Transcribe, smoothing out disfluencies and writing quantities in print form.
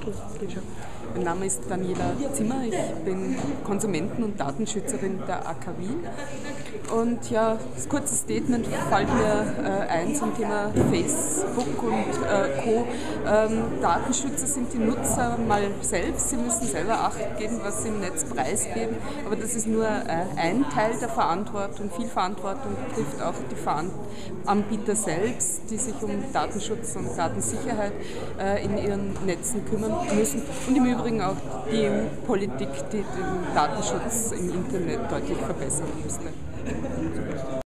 Mein Name ist Daniela Zimmer, ich bin Konsumenten- und Datenschützerin der AK Wien. Und ja, das kurze Statement fällt mir ein zum Thema Facebook und Co. Datenschützer sind die Nutzer mal selbst, sie müssen selber Acht geben, was sie im Netz preisgeben, aber das ist nur ein Teil der Verantwortung. Viel Verantwortung betrifft auch die Anbieter selbst, die sich um Datenschutz und Datensicherheit in ihren Netzen kümmern müssen und im Übrigen auch die EU-Politik, die den Datenschutz im Internet deutlich verbessern müsste.